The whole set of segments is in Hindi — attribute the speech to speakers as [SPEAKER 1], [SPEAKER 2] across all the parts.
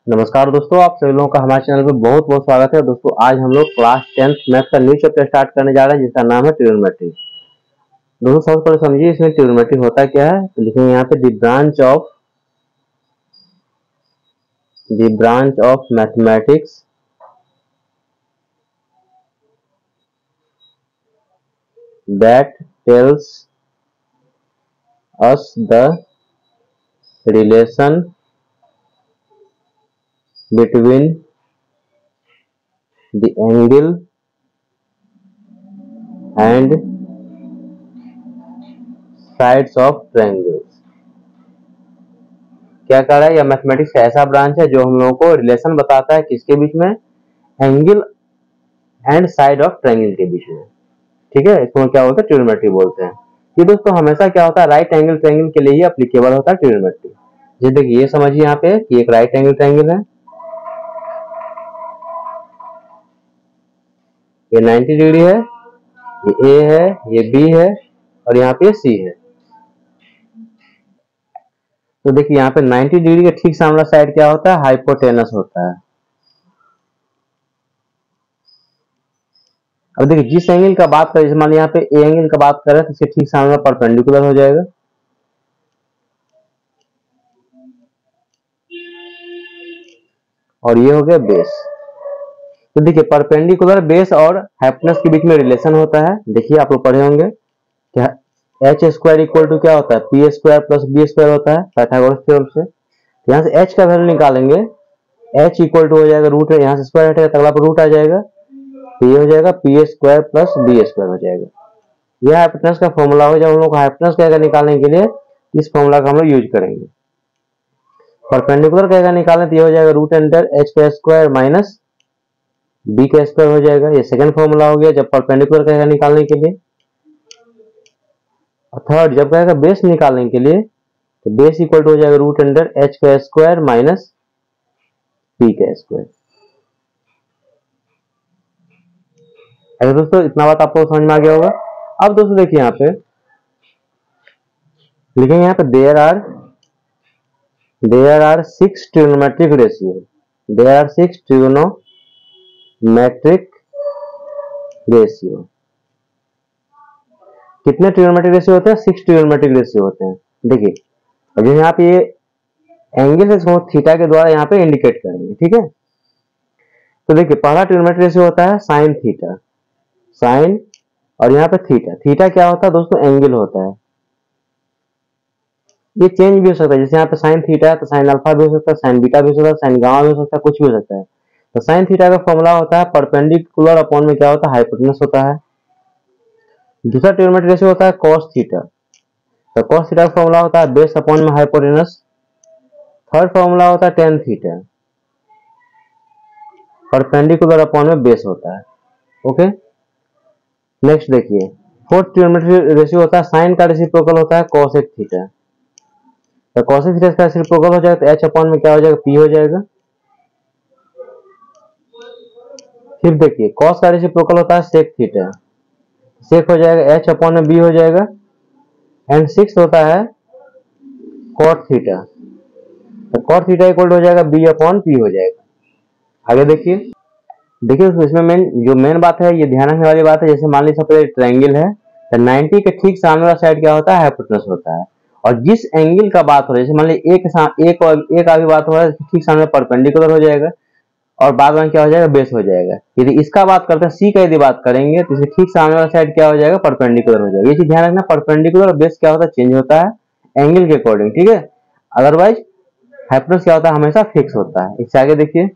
[SPEAKER 1] नमस्कार दोस्तों, आप सभी लोगों का हमारे चैनल पे बहुत बहुत स्वागत है। दोस्तों आज हम लोग क्लास 10th मैथ का न्यू चैप्टर स्टार्ट करने जा रहे हैं जिसका नाम है ट्रिग्नोमेट्री। दोस्तों सबसे पहले समझिए इसमें ट्रिग्नोमेट्री होता क्या है। तो लिखेंगे यहाँ पे the branch of mathematics that tells us the relation between the angle and sides of triangles. क्या कर रहा है, यह मैथमेटिक्स का ऐसा ब्रांच है जो हम लोगों को रिलेशन बताता है किसके बीच में, angle and side of triangle के बीच में। ठीक है, इसको क्या बोलते हैं, ट्रिग्नोमेट्री बोलते हैं। ये दोस्तों हमेशा क्या होता है, राइट एंगल ट्रायंगल के लिए ही एप्लीकेबल होता है ट्रिग्नोमेट्री। जैसे देखिए ये समझिए यहाँ पे कि एक राइट एंगल ट्रायंगल है, ये 90 डिग्री है, ये ए है, ये बी है और यहाँ पे सी है। तो देखिए यहाँ पे 90 डिग्री के ठीक सामने साइड क्या होता है, हाइपोटेनस होता है। अब देखिए जिस एंगल का बात करें, मान लीजिए यहाँ पे ए एंगल का बात करें तो इसके ठीक सामने परपेंडिकुलर हो जाएगा। और ये हो गया बेस। तो देखिए परपेंडिकुलर बेस और हाइपोटेनस के बीच में रिलेशन होता है। देखिए आप लोग पढ़े होंगे क्या, एच स्क्वायर इक्वल टू क्या होता है, P square plus B square होता है पाइथागोरस थ्योरम से। यहाँ से एच का वैल्यू निकालेंगे, एच इक्वल टू हो जाएगा रूट है, यहाँ से स्क्वायर हटेगा तो अगला पर रूट आ जाएगा, तो ये हो जाएगा P square plus B square हो जाएगा। यह हाइपोटेनस का फॉर्मूला हो। जब हम लोग हाइपोटेनस का निकालने के लिए इस फॉर्मूला का हम लोग यूज करेंगे। परपेंडिकुलर का निकालने तो ये हो जाएगा रूट अंडर एच का स्क्वायर माइनस बी का स्क्वायर हो जाएगा। ये सेकंड फॉर्मूला हो गया जब परपेंडिकुलर का निकालने के लिए। और थर्ड जब कहेगा बेस निकालने के लिए तो बेस इक्वल टू हो जाएगा रूट अंडर एच का स्क्वायर माइनस बी का स्क्वायर। अगर दोस्तों इतना बात आपको समझ में आ गया होगा। अब दोस्तों देखिए यहाँ पे लिखेंगे, यहाँ पे there are 6 trigonometric ratio, there are 6 trigonometric ratio. कितने ट्रिग्नोमेट्रिक रेशियो होते हैं, 6 ट्रिग्नोमेट्रिक रेशियो होते हैं। देखिए अब यहाँ पे ये एंगल से थीटा के द्वारा यहाँ पे इंडिकेट करेंगे। ठीक है, तो देखिए पहला ट्रिग्नोमेट्रिक रेशियो होता है साइन थीटा, साइन और यहाँ पे थीटा। थीटा क्या होता है दोस्तों, एंगल होता है। ये चेंज भी हो सकता है, जैसे यहाँ पे साइन थीटा है तो साइन अल्फा भी हो सकता है, साइन बीटा भी हो सकता है, साइन गामा भी हो सकता है, कुछ भी हो सकता है। तो साइन थीटा का फॉर्मूला होता है परपेंडिकुलर अपॉन में क्या होता है, हाइपोटेनस होता है। दूसरा ट्रिग्नोमेट्रिक रेशियो होता है कॉस थीटा, तो कॉस थीटा का फॉर्मूला होता है बेस अपॉन में हाइपोटेनस। थर्ड फॉर्मूला होता है टेन थीटा, परपेंडिकुलर अपॉन में बेस होता है। ओके, नेक्स्ट देखिए फोर्थ ट्रिग्नोमेट्रिक रेशियो होता है साइन का रेसिप्रोकल होता है कॉसेक थीटा, तो कॉसेक थीटा का रेसिप्रोकल हो जाएगा तो एच अपॉन में क्या हो जाएगा, पी हो जाएगा। फिर देखिए कॉस का रेसिप्रोकल होता है सेक थीटा, सेक हो जाएगा एच अपॉन में बी हो जाएगा। एंड सिक्स होता है कॉट थीटा, तो कॉट थीटा इक्वल हो जाएगा बी अपॉन पी हो जाएगा। आगे देखिए इसमें मेन बात है, ये ध्यान रखने वाली बात है। जैसे मान लीजिए सबसे ट्रायंगल है तो 90 के ठीक सामने वाला साइड क्या होता है, हाइपोटेनस होता है। और जिस एंगल का बात हो रहा है, जैसे मान लीजिए एक का भी बात हो रहा है ठीक सामने परपेंडिकुलर हो जाएगा और बाद में क्या हो जाएगा, बेस हो जाएगा। यदि इसका बात करते हैं सी का यदि बात करेंगे तो इसके ठीक सामने वाला साइड क्या हो जाएगा, परपेंडिकुलर हो जाएगा। ये चीज ध्यान रखना, परपेंडिकुलर और बेस क्या होता है, चेंज होता है एंगल के अकॉर्डिंग। ठीक है, अदरवाइज हाइपोटेनस क्या होता है, हमेशा फिक्स होता है। इससे आगे देखिए,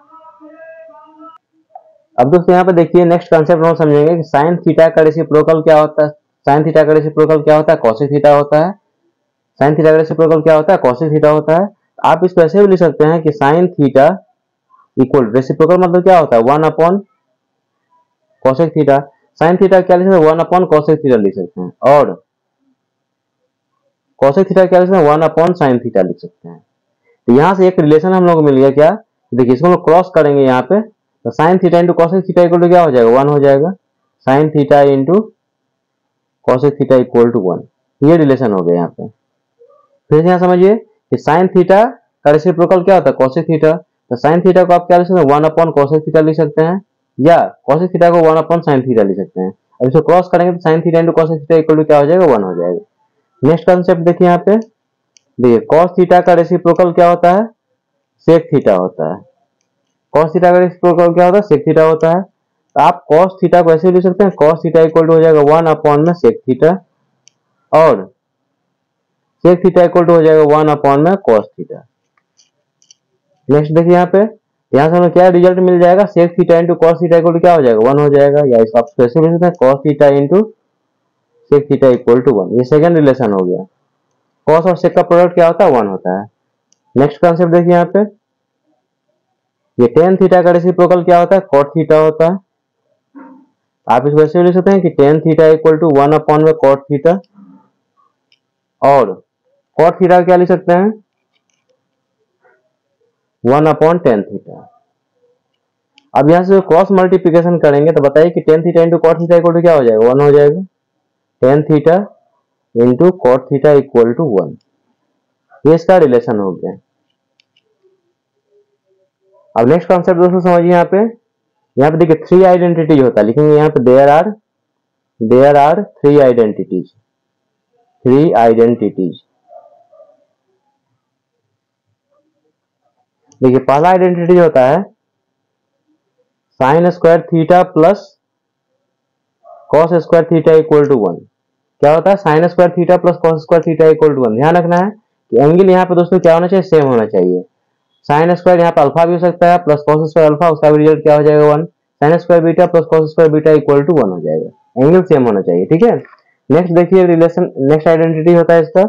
[SPEAKER 1] अब दोस्तों यहाँ पे देखिए नेक्स्ट कंसेप्ट हम समझेंगे कि साइन थीटा का रेसिप्रोकल क्या होता है। साइन थीटा का रेसिप्रोकल क्या होता है, कॉसेक थीटा होता है। साइन थीटा का रेसिप्रोकल क्या होता है, कॉसेक थीटा होता है। आप इसको ऐसे भी लिख सकते हैं कि साइन थीटा इक्वल रेसिप्रोकल मतलब क्या होता है, 1 upon cosec theta. Sine theta क्या लिख सकते हैं, 1 अपॉन कॉसेक थीटा लिख सकते हैं। और कॉसेक थीटा क्या लिख सकते हैं, 1 अपॉन साइन थीटा लिख सकते हैं। तो यहाँ से एक रिलेशन हम लोग को मिल गया क्या, देखिए इसको हम लोग क्रॉस करेंगे यहाँ पे, तो sine theta into cosec theta equal to क्या हो जाएगा, 1 हो जाएगा। Sine theta into cosec theta equal to 1, ये रिलेशन हो गया यहाँ पे। फिर यहाँ समझिए कि साइन थीटा का रेसिप्रोकल क्या होता है, कॉसेक थीटा। तो साइन थीटा को आप क्या लिख सकते हैं, 1 अपॉन कोसेक थीटा लिख सकते हैं, या कोसेक थीटा को 1 अपॉन साइन थीटा लिख सकते हैं। अब इसको क्रॉस करेंगे तो sine theta into cosec theta equal to क्या हो जाएगा, 1 हो जाएगा। नेक्स्ट कंसेप्ट देखिए यहाँ पे, देखिए कॉस थीटा का रेसिप्रोकल क्या होता है, सेक थीटा होता है। कॉस थीटा का रेसिप्रोकल क्या होता है, सेक थीटा होता है। तो आप कॉस थीटा को ऐसे लिख सकते हैं, कॉस थीटा इक्वल टू हो जाएगा 1 अपॉन में सेक थीटा, और सेक थीटा इक्वल टू हो जाएगा 1 अपॉन में कॉस थीटा। नेक्स्ट देखिए यहाँ पे, यहाँ से हमें क्या रिजल्ट मिल जाएगा, sec theta into cos theta equal to क्या हो जाएगा, 1 हो जाएगा, या इसको आप कैसे लिख सकते हैं, cos theta into sec theta equal to 1। ये सेकंड रिलेशन हो गया। कॉस और सेक का प्रोडक्ट क्या होता है, 1 होता है। नेक्स्ट कॉन्सेप्ट देखिए यहाँ पे, ये टेन थीटा का रेसिप्रोकल क्या होता है, कॉट थीटा होता है। आप इसको ऐसे लिख सकते हैं कि tan theta equal to 1 upon में कॉट थीटा, और कॉट थीटा क्या लिख सकते हैं, 1 अपॉन टेन थीटा। अब यहां से क्रॉस मल्टीप्लिकेशन करेंगे तो बताइए कि tan theta into cot theta equal to क्या हो जाएगा, 1 हो जाएगा। Tan theta into cot theta equal to 1, ये इसका रिलेशन हो गया। अब नेक्स्ट कॉन्सेप्ट दोस्तों समझिए, यहाँ पे देखिए 3 आइडेंटिटीज होता है, लिखेंगे यहाँ पे देयर आर 3 आइडेंटिटीज, 3 आइडेंटिटीज। देखिए पहला आइडेंटिटी होता है sine square theta plus cos square theta equal to 1। क्या होता है, sine square theta plus cos square theta equal to 1। ध्यान रखना है कि एंगल यहाँ पे दोस्तों क्या होना चाहिए, सेम होना चाहिए। साइन स्क्वायर यहाँ पे अल्फा भी हो सकता है, प्लस कॉस स्क्वायर अल्फा, उसका भी रिजल्ट क्या हो जाएगा, 1। Sine square beta plus cos square beta equal to 1 हो जाएगा। एंगल सेम होना चाहिए, ठीक है। नेक्स्ट देखिए रिलेशन, नेक्स्ट आइडेंटिटी होता है इसका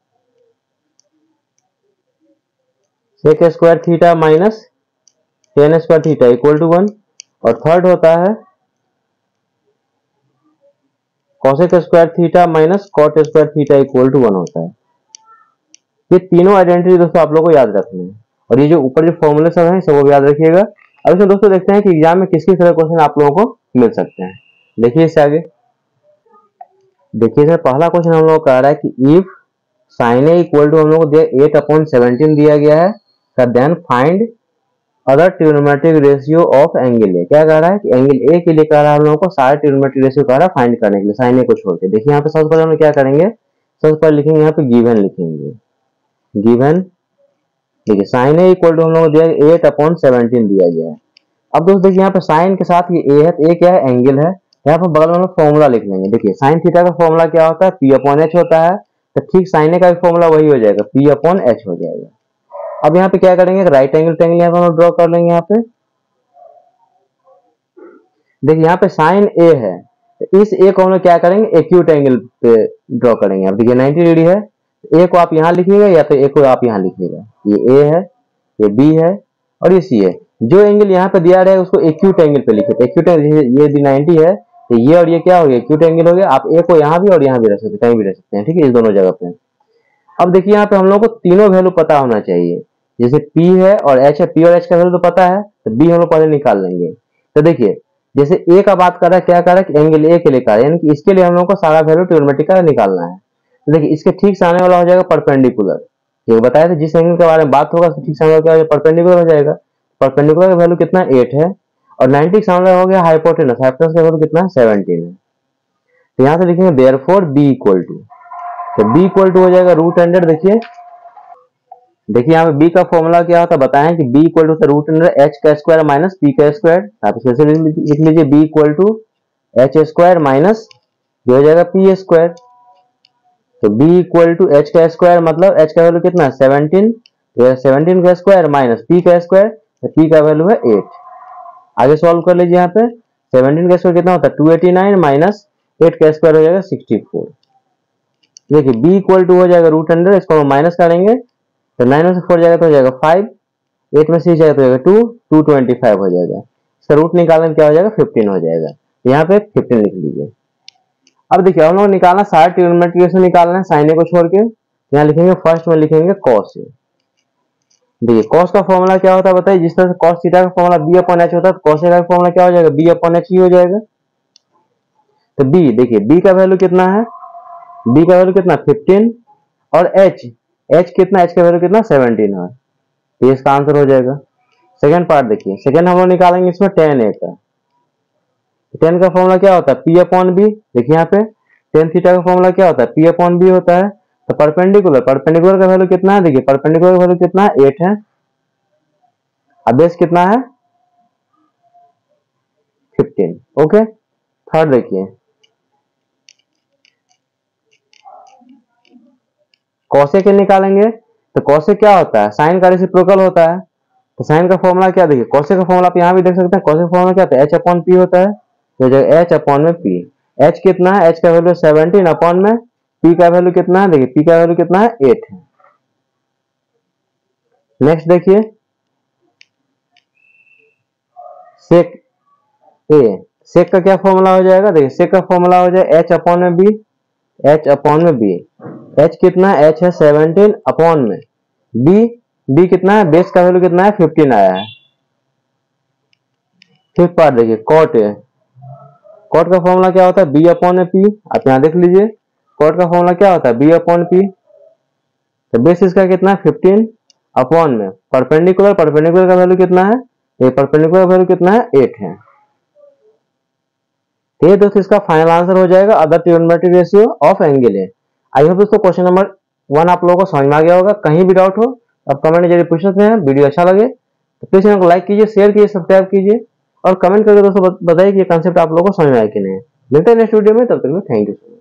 [SPEAKER 1] sec square theta minus tan square theta equal to 1, और थर्ड होता है cosec square theta minus cot square theta equal to 1 होता है। ये तीनों आइडेंटिटी दोस्तों आप लोगों को याद रखनी है, और ये जो ऊपर जो फॉर्मूले सब हैं सब भी याद रखिएगा। अब इसमें दोस्तों देखते हैं कि एग्जाम में किस किस तरह क्वेश्चन आप लोगों को मिल सकते हैं। देखिए इससे आगे, देखिए सर पहला क्वेश्चन हम लोग कह रहा है कि if sine A equal to हम लोग को दिया 8/17 दिया गया है, then find other trigonometric ratio of angle A. क्या कह रहा है कि एंगल ए के लिए कह रहा है हम लोगों को सारे ट्रिग्नोमेट्रिक रेशियो कह रहा है फाइंड करने के लिए, साइन ए को छोड़ के। देखिए यहाँ पे सबसे पहले हम क्या करेंगे, सबसे पहले लिखेंगे यहाँ पे गिवन लिखेंगे, गिवन। देखिए साइन ए इक्वल टू हम लोग को दिया 8/17 दिया गया है। अब दोस्तों देखिए यहाँ पे साइन के साथ ये ए है, तो ए क्या है, एंगल है। यहाँ पर बगल में हम लोग फॉर्मूला लिख लेंगे। देखिए साइन थीटा का फॉर्मूला क्या होता है, पी अपॉन एच होता है, तो ठीक साइन ए का भी फॉर्मूला वही हो जाएगा, पी अपॉन एच हो जाएगा। अब यहाँ पे क्या करेंगे, राइट एंगल ट्रायंगल यहाँ पे हम ड्रॉ कर लेंगे। यहाँ पे देखिए यहाँ पे साइन ए है, तो इस ए को हम लोग क्या करेंगे, एक्यूट एंगल पे ड्रॉ करेंगे। अब देखिए 90 डिग्री है, ए को आप यहाँ लिखिएगा या तो ए को आप यहाँ लिखिएगा। ये ए है, ये बी है, और ये सी है। जो एंगल यहाँ पे दिया रहेगा उसको एक्यूट एंगल पे लिखिए। एक्यूट एंगल ये भी 90 है, तो ये और ये क्या हो गया, एक्यूट एंगल हो गया। आप ए को यहाँ भी और यहाँ भी रख सकते हैं, कहीं भी रख सकते हैं, ठीक है, इस दोनों जगह पे। अब देखिए यहाँ पे हम लोग को तीनों वैल्यू पता होना चाहिए। जैसे P है और H है, P और H का वैल्यू तो पता है, तो B हम लोग पहले निकाल लेंगे। तो देखिए जैसे A का बात कर रहा है, क्या कर रहा है कि एंगल A के लिए कर रहा है, यानी कि इसके लिए हम लोग को सारा वैल्यू ट्रिग्नोमेट्रिक का निकालना है। तो देखिए इसके ठीक सामने वाला हो जाएगा परपेंडिकुलर। ये बताया था जिस एंगल के बारे में बात होगा उसके ठीक सामने वाला क्या हो जाएगा, परपेंडिकुलर हो जाएगा। परपेंडिकुलर का वैल्यू कितना है, 8 है, और 90 के सामने हो गया हाइपोटेनस। हाइपोटेनस का वैल्यू कितना है, 17 है। तो यहाँ से लिखेंगे देयरफॉर B इक्वल टू, तो B इक्वल टू हो जाएगा रूट अंडर। देखिए यहाँ पे B का फॉर्मूला क्या होता है बताएं कि B इक्वल टू होता है रूट अंडर H का स्क्वायर माइनस P का स्क्वायर। आप इसमें से लिख लीजिए B equal to H square minus जो हो जाएगा P स्क्वायर। तो B इक्वल टू H का स्क्वायर मतलब H का वैल्यू कितना है, 17, 17 का स्क्वायर माइनस P का स्क्वायर, तो P का वैल्यू है 8। आगे सॉल्व कर लीजिए। यहाँ पे 17 का स्क्वायर कितना होता है, 289 माइनस 8 का स्क्वायर हो जाएगा 64। देखिए B इक्वल टू हो जाएगा रूट अंडर, इसको हम माइनस करेंगे तो 9 में से 4 जाएगा तो हो जाएगा 5, 8 में से जाएगा तो हो जाएगा 2, 225 हो जाएगा। इसका रूट निकालने क्या हो जाएगा, 15 हो जाएगा। तो यहाँ पे 15 लिख लीजिए। अब देखिए हम लोग निकालना सारे ट्रिग्नोमेट्रिक रेशियो निकालना है साइन ए को छोड़ के। यहाँ लिखेंगे फर्स्ट में लिखेंगे कॉस ए। देखिए कॉस का फॉर्मूला क्या होता है बताइए, जिस तरह से कॉस थीटा का फॉर्मूला बी अपॉन एच होता है, कॉस ए का फॉर्मूला क्या हो जाएगा, बी अपॉन एच ही हो जाएगा। तो बी देखिए बी का वैल्यू कितना है, बी का वैल्यू कितना 15, और एच कितना, एच का वैल्यू कितना 17 है। तो इसका आंसर हो जाएगा। सेकेंड पार्ट देखिए, सेकेंड हम लोग निकालेंगे इसमें tan a का। tan का फॉर्मूला क्या होता है, p अपॉन बी। देखिए यहाँ पे tan थीटा का फॉर्मूला क्या होता है, p अपॉन बी होता है। तो परपेंडिकुलर, परपेंडिकुलर का वैल्यू कितना है, देखिए परपेंडिकुलर का वैल्यू कितना है, 8 है। अब बेस कितना है, 15। ओके, थर्ड देखिए, कॉसेक निकालेंगे। तो कॉसेक क्या होता है, साइन का रेसिप्रोकल होता है। तो साइन का फॉर्मूला क्या, देखिए कॉसेक का फॉर्मूला आप यहाँ भी देख सकते हैं। कॉसेक फॉर्मूला क्या होता है, एच अपॉन पी होता है। तो एच अपॉन में पी, एच कितना है, एच का वैल्यू 17 अपॉन में पी का वैल्यू कितना है, देखिए पी का वैल्यू कितना है, 8 है। नेक्स्ट देखिए, सेक ए, सेक का क्या फॉर्मूला हो जाएगा, देखिए सेक का फॉर्मूला हो जाएगा एच अपॉन में बी, एच अपॉन में बी। एच कितना है, एच है 17 अपॉन में बी, बी कितना है, बेस का वैल्यू कितना है, 15 आया है। फिफ्थ पार्ट देखिए, कॉट ए, कॉट का फॉर्मूला क्या होता है, बी अपॉन में पी। आप यहाँ देख लीजिए, कॉट का फॉर्मूला क्या होता है, बी अपॉन पी। तो बेस इसका कितना है, 15 अपॉन में परपेंडिकुलर, परपेंडिकुलर का वैल्यू कितना है, ये परपेंडिकुलर वैल्यू कितना है, 8 है। तो ये दोस्तों इसका फाइनल आंसर हो जाएगा, other trigonometric ratio of angle A. I hope दोस्तों क्वेश्चन नंबर 1 आप लोगों को समझ में आ गया होगा। कहीं भी डाउट हो आप कमेंट जरिए पूछ सकते हैं। वीडियो अच्छा लगे तो प्लीज चैनल को लाइक कीजिए, शेयर कीजिए, सब्सक्राइब कीजिए और कमेंट करके दोस्तों बताइए कि ये कंसेप्ट आप लोगों को समझ में आया कि नहीं। मिलते हैं नेक्स्ट वीडियो में, तब तक थैंक यू।